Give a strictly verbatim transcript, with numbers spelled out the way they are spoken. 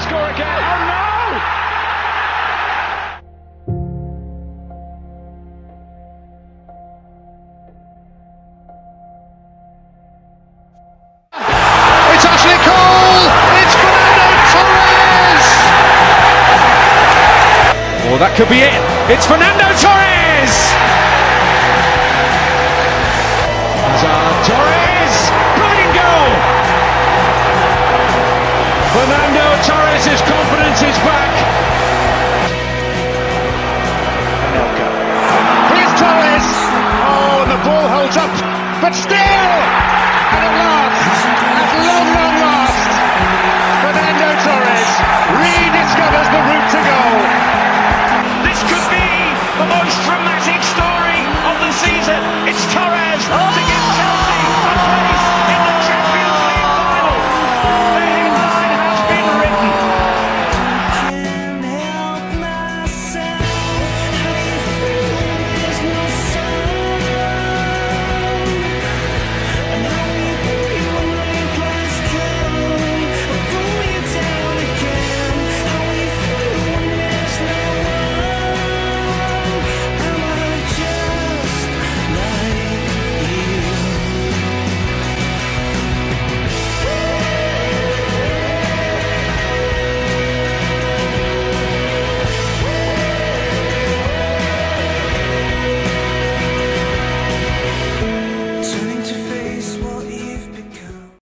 score again. Oh no! It's Ashley Cole! It's Fernando Torres! Oh, that could be it. It's Fernando Torres! Hazard, Torres! Brilliant goal! Fernando Torres' confidence is back. Here's Torres! Oh, and the ball holds up, but still! And at last, at long, long last, Fernando Torres rediscovers the route to goal. This could be the most dramatic story of the season. It's Torres.